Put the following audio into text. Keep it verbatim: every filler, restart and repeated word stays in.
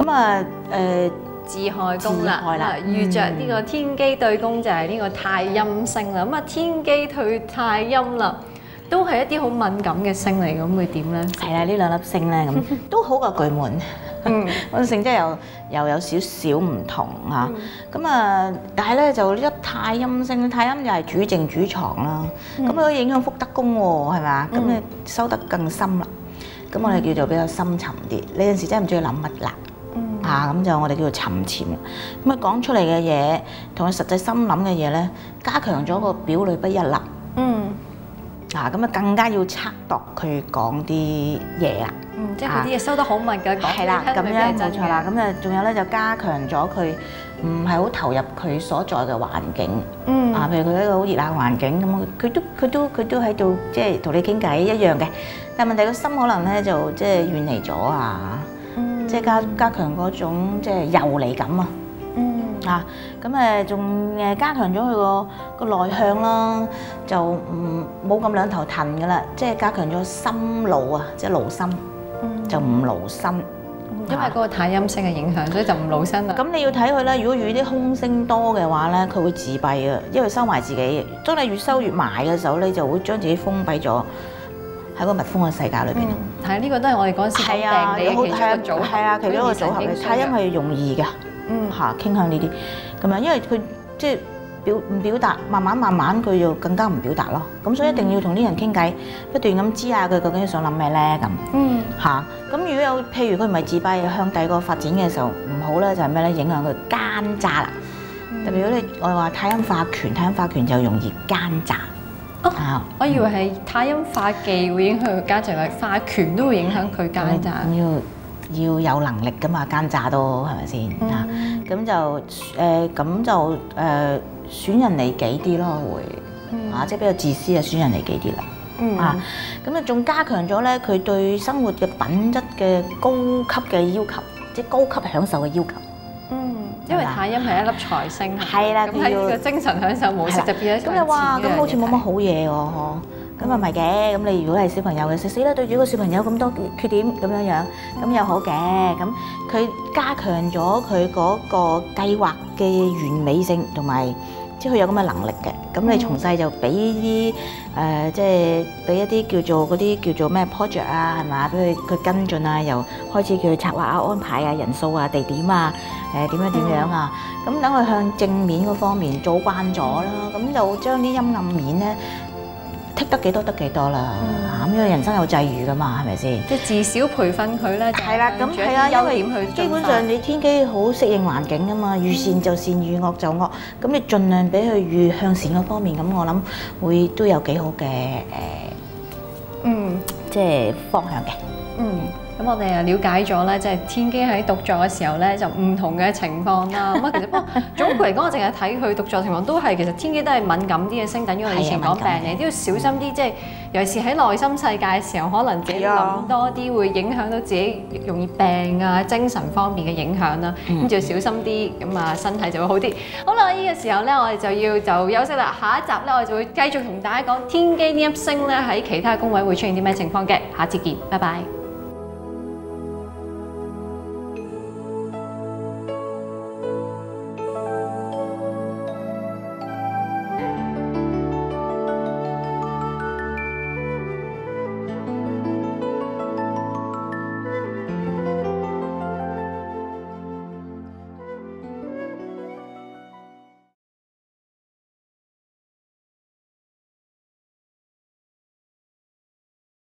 咁啊誒。 自害宮啦， 啦， 遇着呢個天機對宮就係呢個太陰星啦。咁啊，天機對太陰啦，都係一啲好敏感嘅星嚟，咁會點咧？ 係啦，呢兩粒星咧咁都好過巨門，嗯，個性質又又有少少唔同嚇。咁啊，但係咧就呢粒太陰星，太陰又係主靜主藏啦。咁佢影響福德宮喎，係咪啊？咁你收得更深啦。咁我哋叫做比較深沉啲。呢陣時真係唔知佢諗乜啦。啊，咁就我哋叫做沉潛。咁啊講出嚟嘅嘢，同佢實際心諗嘅嘢咧，加強咗個表裏不一啦。嗯。啊，咁啊更加要測度佢講啲嘢啦。 嗯，即係佢啲嘢收得好密㗎，講係啦，咁樣冇錯啦。咁啊，仲有咧就加強咗佢唔係好投入佢所在嘅環境。嗯。啊，譬如佢一個好熱鬧嘅環境，咁佢都佢都佢都喺度，即係同你傾偈一樣嘅。但係問題個心可能咧就即係遠離咗啊。即係加加強嗰種即係遊離感啊！嗯啊，咁誒仲誒加強咗佢個個內向啦，就唔冇咁兩頭騰噶啦，即係加強咗心勞啊，即係勞心，嗯、就唔勞身。 因為嗰個太陰星嘅影響，所以就唔勞身啦。 咁你要睇佢咧，如果遇啲空星多嘅話咧，佢會自閉啊，因為收埋自己。當你越收越埋嘅時候，你就會將自己封閉咗。喺個密封嘅世界裏邊， 係呢個都係我哋嗰陣時講病理嘅其中一個組合， 係啊，其中一個組合嘅太陰係容易嘅，嗯嚇傾向呢啲咁樣，因為佢即係表唔表達，慢慢慢慢佢就更加唔表達咯。咁所以一定要同啲人傾偈，不斷咁知下佢究竟想諗咩咧咁，嗯嚇。咁如果有譬如佢唔係自閉，向第二個發展嘅時候唔好咧，就係咩咧？影響佢奸詐啦。特別如果你我話太陰化權，太陰化權就容易奸詐。 哦，我以為係太陰化忌會影響佢奸詐，化權都會影響佢奸詐。 要要有能力噶嘛，奸詐都係咪先啊？咁就誒咁就誒損人利己啲咯，會啊，即係比較自私啊，損人利己啲啦。啊，咁啊仲加強咗咧，佢對生活嘅品質嘅高級嘅要求，即係高級享受嘅要求。 因為太陰係一粒財星， 係啦， 咁喺呢個精神享受模式就變咗財。 咁你話咁好似冇乜好嘢喎，嗬？咁啊唔係嘅，咁你如果係小朋友嘅，死死啦對住個小朋友咁多缺點咁樣樣，咁又好嘅。咁佢加強咗佢嗰個計劃嘅完美性，同埋即係佢有咁嘅能力嘅。咁你從細就俾啲誒，即係俾一啲叫做嗰啲叫做咩 project 啊，係嘛？俾佢佢跟進啊，由開始叫佢策劃啊、安排啊、人數啊、地點啊。誒點樣點樣啊？咁等佢向正面嗰方面做慣咗啦，咁就將啲陰暗面咧剔得幾多得幾多啦。咁因為人生有際遇噶嘛，係咪先？ 即係自小培訓佢咧， 係啦，咁係啊，因為基本上你天機好適應環境噶嘛，遇善就善，遇惡就惡。咁你盡量俾佢遇向善嗰方面，咁我諗會都有幾好嘅誒，嗯，即係方向嘅，嗯。 咁我哋啊了解咗咧，即係天機喺獨坐嘅時候咧，就唔同嘅情況啦。咁啊，其實不過總括嚟講，我淨係睇佢獨坐情況都係其實天機都係敏感啲嘅星，等於我哋以前講病理都要小心啲，即係尤其是喺內心世界嘅時候，可能自己諗多啲，會影響到自己容易病啊、精神方面嘅影響啦。咁就要小心啲，咁啊身體就會好啲。好啦，呢個時候咧，我哋就要就休息啦。下一集咧，我哋就會繼續同大家講天機呢粒星咧喺其他宮位會出現啲咩情況嘅。下次見，拜拜。